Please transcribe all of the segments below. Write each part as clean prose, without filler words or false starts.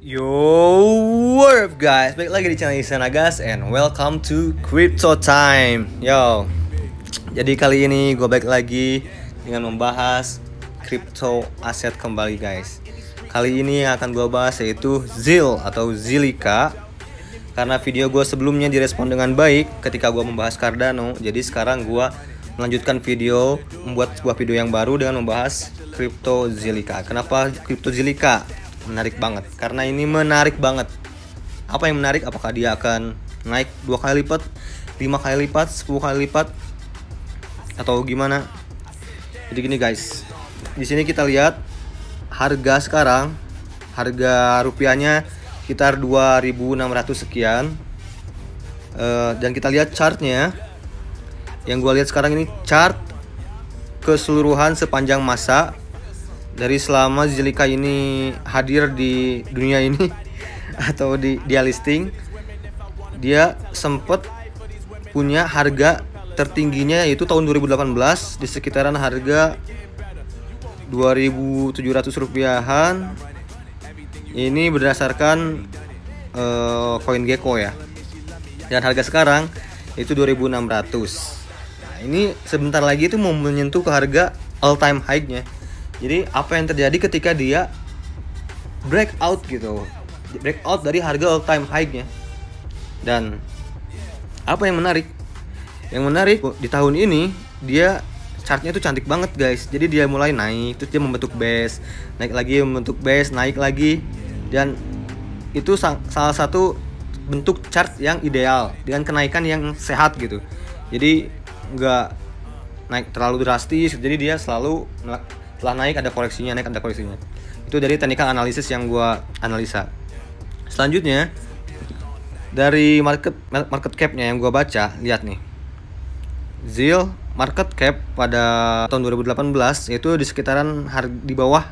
Yo, what up guys? Balik lagi di channel Isanagas and welcome to Crypto Time. Yo, jadi kali ini gue balik lagi dengan membahas crypto aset kembali guys. Kali ini yang akan gue bahas yaitu ZIL atau Zilliqa. Karena video gue sebelumnya direspon dengan baik ketika gue membahas Cardano. Jadi sekarang gue melanjutkan video, membuat sebuah video yang baru dengan membahas crypto Zilliqa. Kenapa crypto Zilliqa? Menarik banget, karena ini menarik banget. Apa yang menarik? Apakah dia akan naik 2 kali lipat, 5 kali lipat, 10 kali lipat, atau gimana? Jadi gini guys, di sini kita lihat harga sekarang, harga rupiahnya sekitar 2.600 sekian. Dan kita lihat chartnya. Yang gue lihat sekarang ini chart keseluruhan sepanjang masa dari selama Zilliqa ini hadir di dunia ini atau dia listing. Dia sempat punya harga tertingginya yaitu tahun 2018 di sekitaran harga 2.700 rupiahan. Ini berdasarkan CoinGecko ya. Dan harga sekarang itu 2.600. Nah, ini sebentar lagi itu mau menyentuh ke harga all time high-nya. Jadi apa yang terjadi ketika dia breakout gitu, breakout dari harga all time high-nya. Dan apa yang menarik? Yang menarik di tahun ini dia chartnya itu cantik banget guys. Jadi dia mulai naik, terus dia membentuk base, naik lagi, membentuk base, naik lagi. Dan itu salah satu bentuk chart yang ideal dengan kenaikan yang sehat gitu. Jadi nggak naik terlalu drastis. Jadi dia selalu setelah naik ada koreksinya, naik ada koreksinya. Itu dari technical analysis yang gua analisa. Selanjutnya dari market cap-nya yang gua baca, lihat nih. ZIL market cap pada tahun 2018 itu di sekitaran di bawah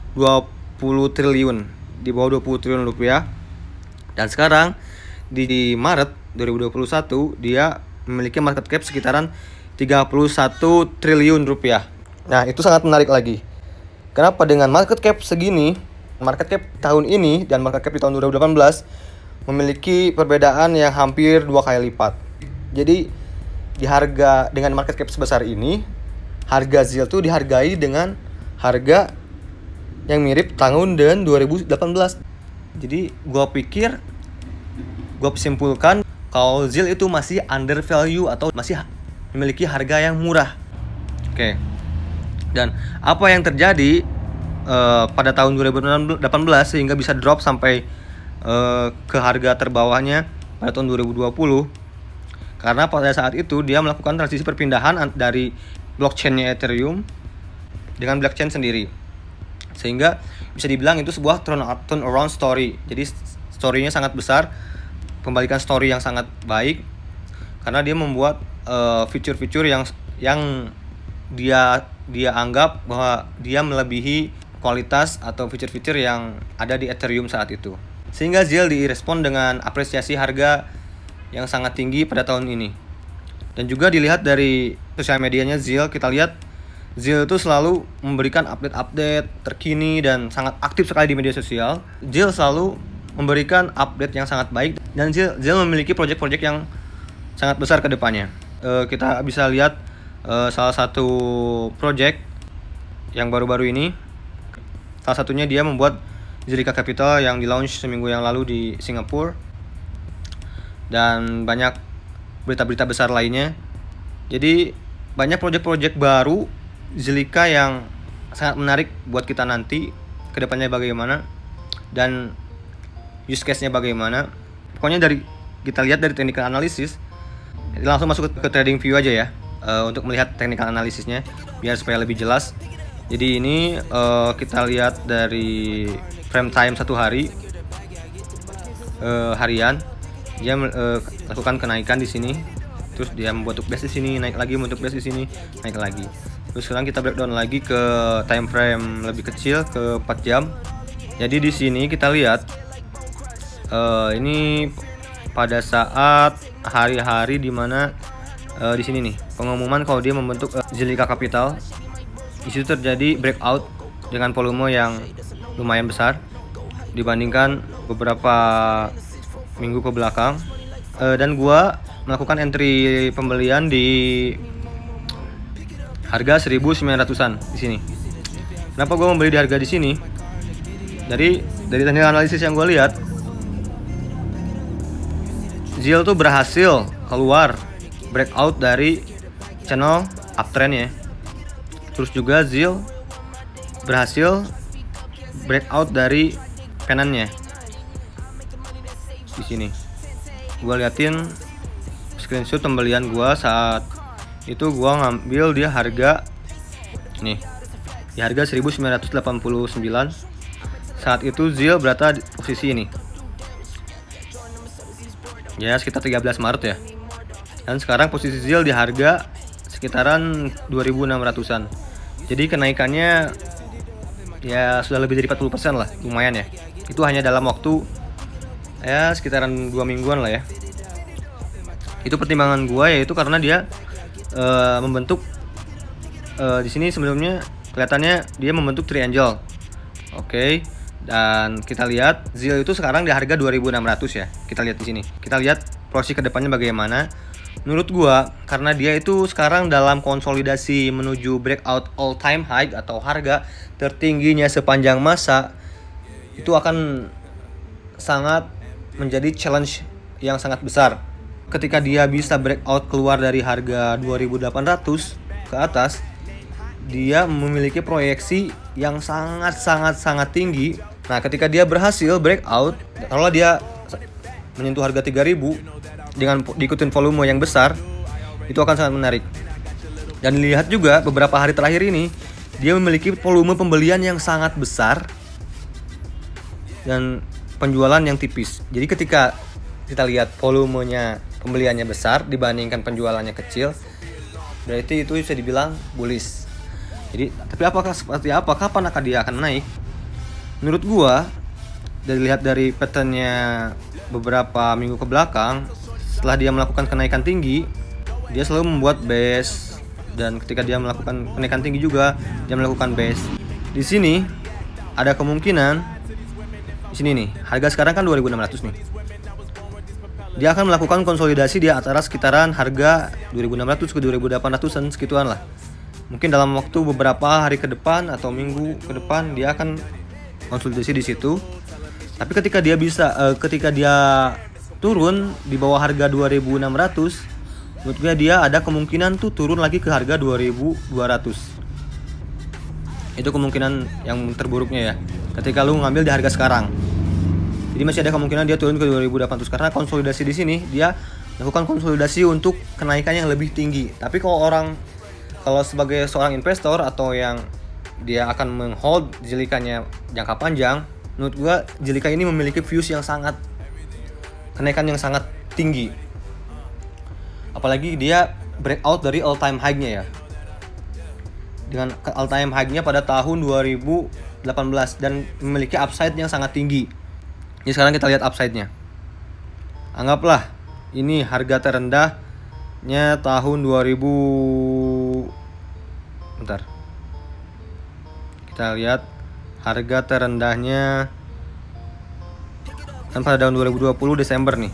20 triliun, di bawah 20 triliun rupiah. Dan sekarang di Maret 2021 dia memiliki market cap sekitaran 31 triliun rupiah. Nah, itu sangat menarik lagi. Kenapa dengan market cap segini, market cap tahun ini dan market cap di tahun 2018 memiliki perbedaan yang hampir 2 kali lipat. Jadi di harga dengan market cap sebesar ini, harga ZIL tuh dihargai dengan harga yang mirip tahun 2018. Jadi gua simpulkan kalau ZIL itu masih under value atau masih memiliki harga yang murah. Oke. Dan apa yang terjadi pada tahun 2018 sehingga bisa drop sampai ke harga terbawahnya pada tahun 2020? Karena pada saat itu dia melakukan transisi perpindahan dari blockchain-nya Ethereum dengan blockchain sendiri. Sehingga bisa dibilang itu sebuah turnaround story. Jadi story-nya sangat besar, pembalikan story yang sangat baik karena dia membuat fitur-fitur yang dia anggap bahwa dia melebihi kualitas atau fitur-fitur yang ada di Ethereum saat itu. Sehingga ZIL direspon dengan apresiasi harga yang sangat tinggi pada tahun ini. Dan juga dilihat dari sosial medianya ZIL, kita lihat ZIL itu selalu memberikan update-update terkini dan sangat aktif sekali di media sosial. ZIL selalu memberikan update yang sangat baik dan ZIL memiliki project-project yang sangat besar ke depannya. Kita bisa lihat salah satu project yang baru-baru ini, salah satunya dia membuat Zilliqa Capital yang di launch seminggu yang lalu di Singapura, dan banyak berita-berita besar lainnya. Jadi banyak project-project baru Zilliqa yang sangat menarik buat kita nanti kedepannya bagaimana dan use case-nya bagaimana. Pokoknya dari kita lihat dari technical analysis, langsung masuk ke trading view aja ya. Untuk melihat technical analisisnya biar supaya lebih jelas. Jadi ini kita lihat dari frame time 1 hari harian. Dia lakukan kenaikan di sini, terus dia membentuk base di sini, naik lagi, membentuk base di sini, naik lagi. Terus sekarang kita breakdown lagi ke time frame lebih kecil, ke 4 jam. Jadi di sini kita lihat ini pada saat hari-hari dimana di sini nih pengumuman kalau dia membentuk Zilliqa Capital. Di situ terjadi breakout dengan volume yang lumayan besar. dibandingkan beberapa minggu ke belakang. Dan gua melakukan entry pembelian di harga 1.900-an di sini. Kenapa gua membeli di harga di sini? Dari teknik analisis yang gua lihat, ZIL tuh berhasil keluar breakout dari channel uptrend ya. Terus juga ZIL berhasil breakout dari penannya. Di sini gua liatin screenshot pembelian gua saat itu, gua ngambil dia harga nih di harga 1989. Saat itu ZIL berada di posisi ini ya, sekitar 13 Maret ya. Dan sekarang posisi ZIL di harga sekitaran 2.600-an. Jadi kenaikannya ya sudah lebih dari 40% lah, lumayan ya. Itu hanya dalam waktu ya sekitaran 2 mingguan lah ya. Itu pertimbangan gua, yaitu karena dia membentuk di sini sebelumnya kelihatannya dia membentuk triangle. Oke. Dan kita lihat ZIL itu sekarang di harga 2.600 ya. Kita lihat di sini. Kita lihat proyeksi kedepannya bagaimana. Menurut gua, karena dia itu sekarang dalam konsolidasi menuju breakout all time high atau harga tertingginya sepanjang masa, itu akan sangat menjadi challenge yang sangat besar. Ketika dia bisa breakout keluar dari harga 2.800 ke atas, dia memiliki proyeksi yang sangat tinggi. Nah, ketika dia berhasil breakout, kalau dia menyentuh harga 3.000 dengan diikutin volume yang besar, itu akan sangat menarik. Dan lihat juga beberapa hari terakhir ini, dia memiliki volume pembelian yang sangat besar dan penjualan yang tipis. Jadi ketika kita lihat volumenya pembeliannya besar dibandingkan penjualannya kecil, berarti itu bisa dibilang bullish. Jadi, tapi apakah seperti apa? Kapan akan dia akan naik? Menurut gua, dilihat dari patternnya beberapa minggu ke belakang, setelah dia melakukan kenaikan tinggi, dia selalu membuat base, dan ketika dia melakukan kenaikan tinggi juga, dia melakukan base. Di sini ada kemungkinan. Di sini nih, harga sekarang kan 2.600 nih. Dia akan melakukan konsolidasi di antara sekitaran harga 2.600 ke 2.800-an segituan lah. Mungkin dalam waktu beberapa hari ke depan atau minggu ke depan dia akan konsolidasi di situ. Tapi ketika dia turun di bawah harga 2.600, menurut gue dia ada kemungkinan tuh turun lagi ke harga 2.200. Itu kemungkinan yang terburuknya ya, ketika lu ngambil di harga sekarang. Jadi masih ada kemungkinan dia turun ke 2.800 karena konsolidasi di sini dia melakukan konsolidasi untuk kenaikan yang lebih tinggi. Tapi kalau sebagai seorang investor atau yang dia akan menghold jilikannya jangka panjang, menurut gua jilika ini memiliki views yang kenaikan yang sangat tinggi. Apalagi dia breakout dari all time high-nya ya. Dengan all time high-nya pada tahun 2018 dan memiliki upside yang sangat tinggi. Ini sekarang kita lihat upside-nya. Anggaplah ini harga terendahnya tahun 2000. Bentar. Kita lihat harga terendahnya kan pada tahun 2020 Desember nih.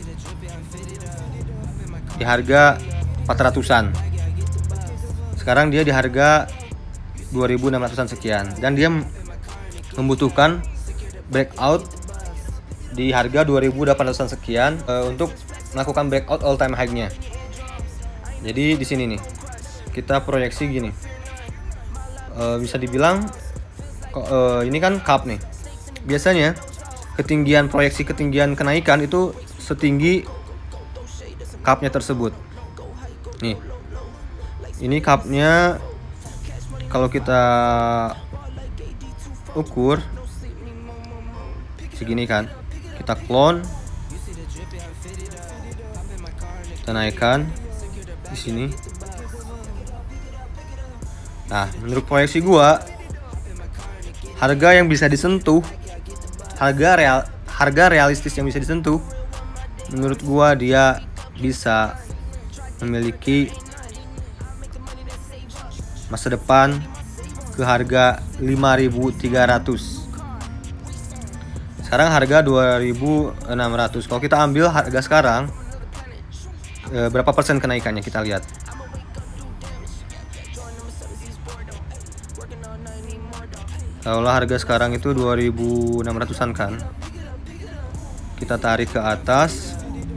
Di harga 400-an. Sekarang dia di harga 2.600-an sekian, dan dia membutuhkan breakout di harga 2.800-an sekian untuk melakukan breakout all time high-nya. Jadi di sini nih kita proyeksi gini. Bisa dibilang ini kan cup nih. Biasanya proyeksi ketinggian kenaikan itu setinggi cupnya tersebut. Nih. Ini cupnya kalau kita ukur segini kan, kita clone, kita naikkan di sini. Nah, menurut proyeksi gua, harga yang bisa disentuh, harga realistis yang bisa disentuh, menurut gua dia bisa memiliki masa depan ke harga 5.300. Sekarang harga 2.600. Kalau kita ambil harga sekarang, berapa persen kenaikannya kita lihat. Kalau harga sekarang itu 2.600-an kan. Kita tarik ke atas.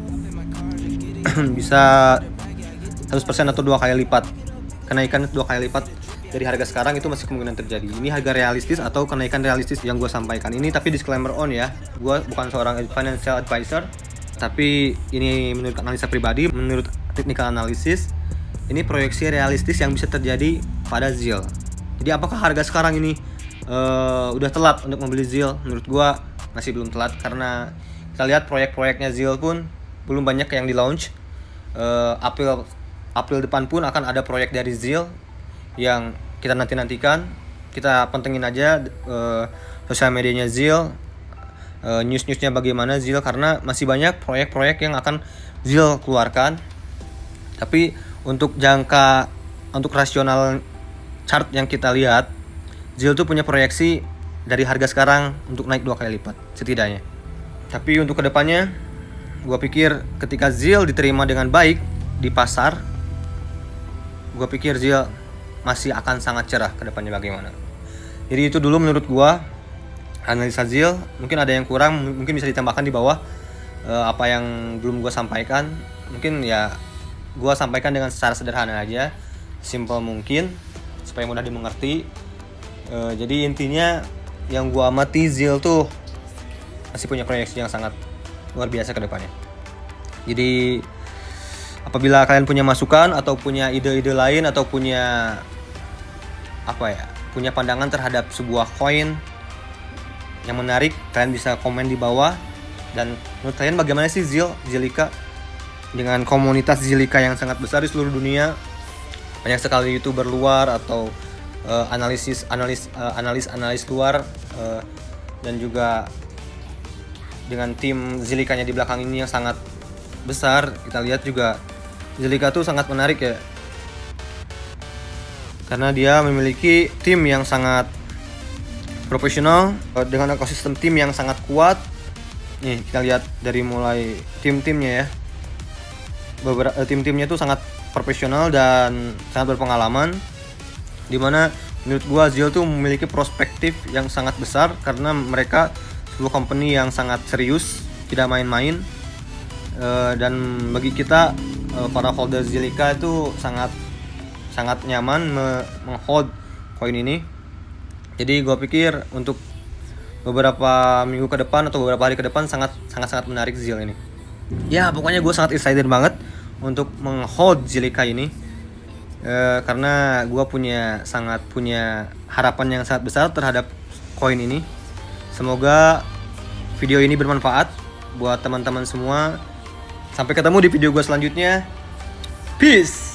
Bisa 100% atau 2 kali lipat. Kenaikan 2 kali lipat dari harga sekarang itu masih kemungkinan terjadi. Ini harga realistis atau kenaikan realistis yang gue sampaikan. Ini tapi disclaimer on ya, gue bukan seorang financial advisor, tapi ini menurut analisa pribadi, menurut technical analysis, ini proyeksi realistis yang bisa terjadi pada ZIL. Jadi apakah harga sekarang ini udah telat untuk membeli ZIL? Menurut gue masih belum telat, karena kita lihat proyek-proyeknya ZIL pun belum banyak yang di launch. April depan pun akan ada proyek dari ZIL yang kita nantikan. Kita pentingin aja sosial medianya ZIL, news-newsnya bagaimana ZIL, karena masih banyak proyek-proyek yang akan ZIL keluarkan. Tapi untuk rasional chart yang kita lihat, ZIL tuh punya proyeksi dari harga sekarang untuk naik 2 kali lipat setidaknya. Tapi untuk kedepannya, gue pikir ketika ZIL diterima dengan baik di pasar, gue pikir ZIL masih akan sangat cerah ke depannya bagaimana. Jadi itu dulu menurut gua analisa ZIL. Mungkin ada yang kurang, mungkin bisa ditambahkan di bawah apa yang belum gua sampaikan. Mungkin ya gua sampaikan dengan secara sederhana aja, simple mungkin supaya mudah dimengerti. Jadi intinya yang gua amati, ZIL tuh masih punya proyeksi yang sangat luar biasa ke depannya. Jadi apabila kalian punya masukan atau punya ide-ide lain atau punya pandangan terhadap sebuah koin yang menarik, kalian bisa komen di bawah. Dan menurut kalian bagaimana sih Zilliqa dengan komunitas Zilliqa yang sangat besar di seluruh dunia, banyak sekali YouTuber luar atau analis luar, dan juga dengan tim Zilliqa-nya di belakang ini yang sangat besar. Kita lihat juga Zilliqa tuh sangat menarik ya, karena dia memiliki tim yang sangat profesional dengan ekosistem tim yang sangat kuat. Nih kita lihat dari mulai tim-timnya ya, beberapa tim-timnya tuh sangat profesional dan sangat berpengalaman, dimana menurut gua ZIL tuh memiliki perspektif yang sangat besar karena mereka sebuah company yang sangat serius, tidak main-main. Dan bagi kita para holder Zilliqa itu sangat nyaman menghold koin ini. Jadi gue pikir untuk beberapa minggu ke depan atau beberapa hari ke depan sangat menarik ZIL ini. Ya pokoknya gue sangat excited banget untuk menghold Zilliqa ini, karena gue punya harapan yang sangat besar terhadap koin ini. Semoga video ini bermanfaat buat teman-teman semua. Sampai ketemu di video gue selanjutnya. Peace.